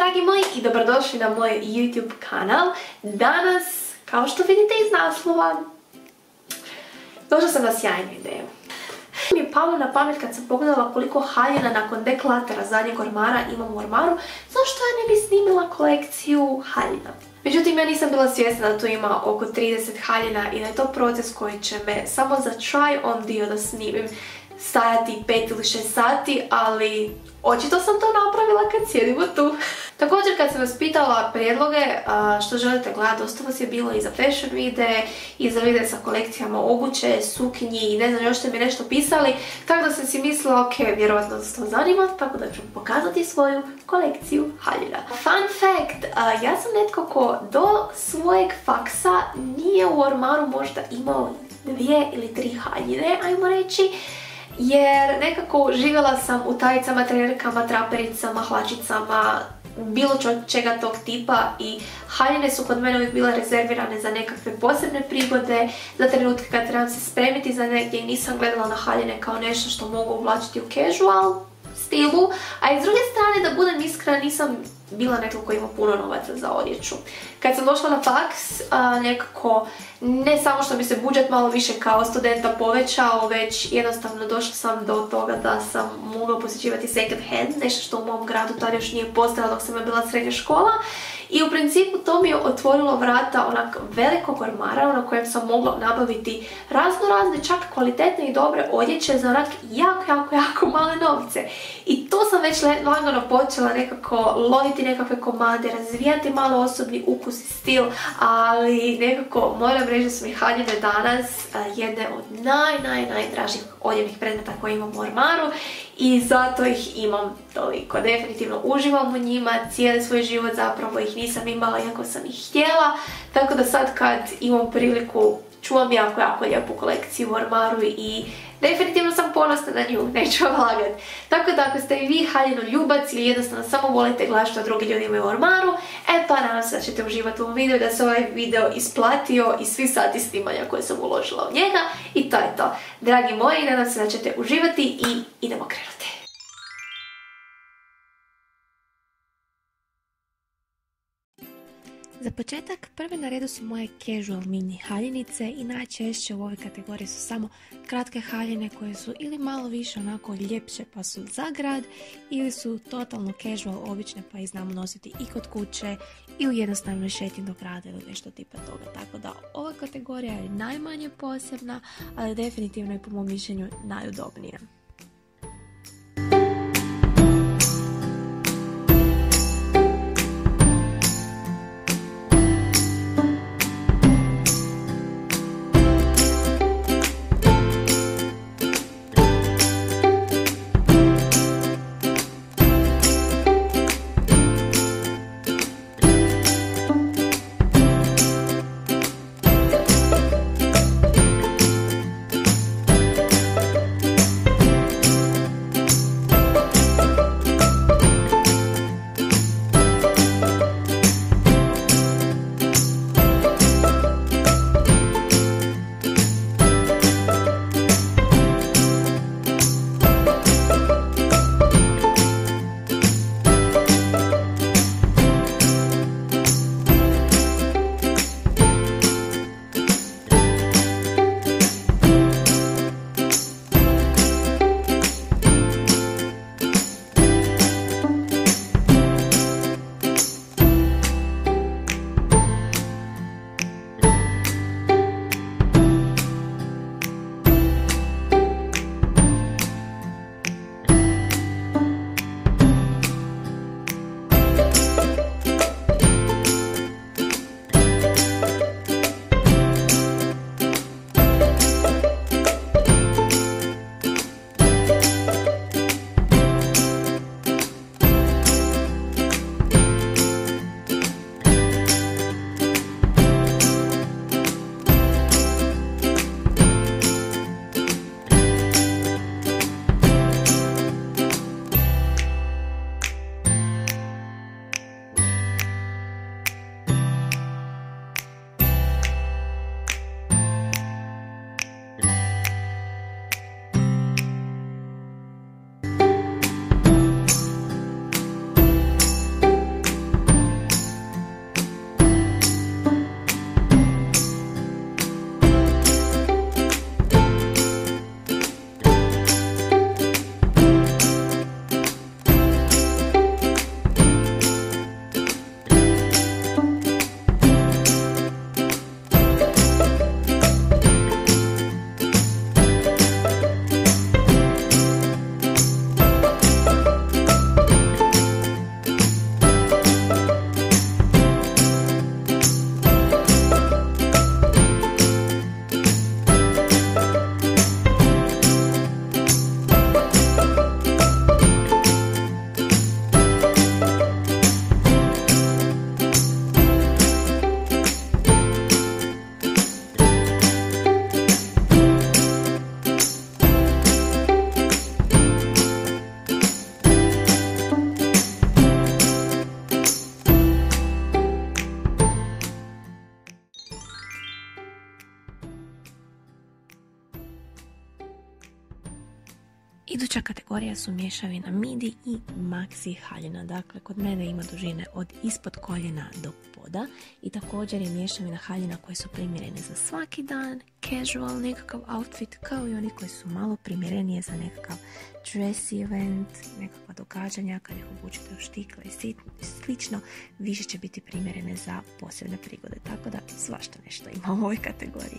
dragi moji, i dobrodošli na moj YouTube kanal. Danas, kao što vidite iz naslova, došla sam na sjajnu ideju. Mi je palo na pamet kad sam pogledala koliko haljina nakon deklatera zadnjeg ormara imam u ormaru, zašto ja ne bi snimila kolekciju haljina. Međutim, ja nisam bila svjesna da tu ima oko 30 haljina i da je to proces koji će me samo za try on dio da snimim stajati 5 ili 6 sati, ali očito sam to napravila kad sjedimo tu. Također kad sam vas pitala prijedloge što želite gledati, dosta vas je bilo i za fashion videe, i za videe sa kolekcijama obuće, suknji i ne znam, još ste mi nešto pisali, tako da sam si mislila, ok, vjerojatno se to zanima, tako da ću pokazati svoju kolekciju haljina. Fun fact, ja sam netko ko do svojeg faksa nije u ormaru možda imao 2 ili 3 haljine, ajmo reći, jer nekako živjela sam u tajicama, trenerkama, trapericama, hlačicama, bilo čega tog tipa i haljine su kod mene uvijek bile rezervirane za nekakve posebne prigode, za trenutke kad trebam se spremiti za negdje i nisam gledala na haljine kao nešto što mogu uvlačiti u casual stilu, a i s druge strane, da budem iskrena, nisam bila netko ko ima puno novaca za odjeću. Kad sam došla na faks, nekako, ne samo što mi se budžet malo više kao studenta povećao, već jednostavno došla sam do toga da sam mogla posjećivati second hand, nešto što u mom gradu tada još nije postojalo dok sam bila srednja škola. I u principu to mi je otvorilo vrata onak velikog ormara na kojem sam mogla nabaviti razne, čak kvalitetne i dobre odjeće za onak jako male novce. I to sam već lagano počela nekako loviti nekakve komade, razvijati malo osobni ukus i stil, ali nekako moram reći da su mi haljine danas jedne od najdražih odjevnih predmeta koje imam u ormaru i zato ih imam toliko. Definitivno uživam u njima, cijeli svoj život zapravo ih nisam imala iako sam ih htjela, tako da sad kad imam priliku čuvam jako lijepu kolekciju u ormaru i definitivno sam ponosna na nju, neću vam lagati. Tako da ako ste i vi haljinu ljubac ili jednostavno samo volite gledati što drugi ljudi imaju u ormaru, pa nadam se da ćete uživati u ovom videu, da se ovaj video isplatio i svi sati snimanja koje sam uložila u njega. I to je to. Dragi moji, nadam se da ćete uživati i idemo krenuti. Za početak, prve na redu su moje casual mini haljinice i najčešće u ovoj kategoriji su samo kratke haljine koje su ili malo više onako ljepše pa su za grad, ili su totalno casual, obične pa ih znamo nositi i kod kuće i u jednostavnoj šetnji do grada ili nešto tipa toga. Tako da ova kategorija je najmanje posebna, ali definitivno je po mom mišljenju najudobnija. Iduća kategorija su mješavina midi i maxi haljina. Dakle, kod mene ima dužine od ispod koljena do poda i također je mješavina haljina koje su primjerene za svaki dan, casual nekakav outfit, kao i oni koji su malo primjerenije za nekakav dress event, nekakva događanja kad ih obučite u štikle i slično, više će biti primjerene za posebne prigode. Tako da svašta nešto ima u ovoj kategoriji.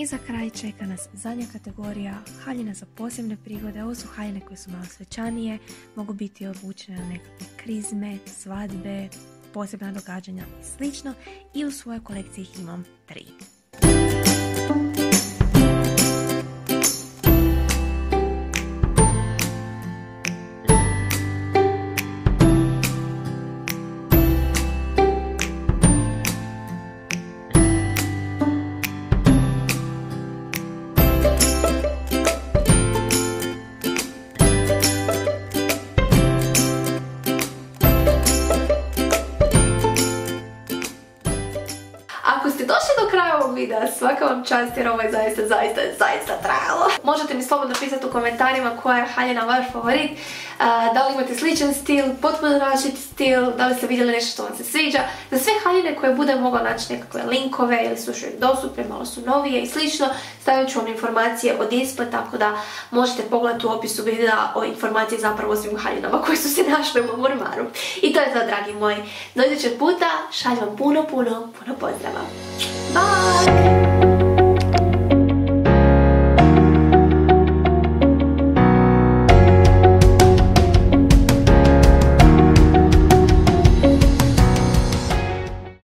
I za kraj čeka nas zadnja kategorija, haljina za posebne prigode. Ovo su haljine koje su malo svečanije, mogu biti obučene na nekakve krizme, svadbe, posebna događanja i slično. I u svojoj kolekciji ih imam 3. Ako ste došli do kraja ovog videa, svaka vam čast jer ovo je zaista trajalo. Možete mi slobodno pisati u komentarima koja je haljina vaš favorit, da li imate sličan stil, potpuno različit stil, da li ste vidjeli nešto što vam se sviđa. Za sve haljine koje budem mogla naći nekakve linkove ili su još dostupne, malo su novije i slično, stavit ću vam informacije od ispod, tako da možete pogledati u opisu videa o informacije zapravo o svim haljinama koje su se našle u mom ormaru. I to je to, dragi moji. Do idućeg puta, šaljem vam puno pozdrava. Bye!